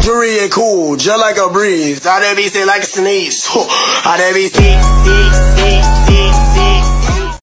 Jewelry ain't cool, just like a breeze. I that be sick like a sneeze. I that be sick, sick,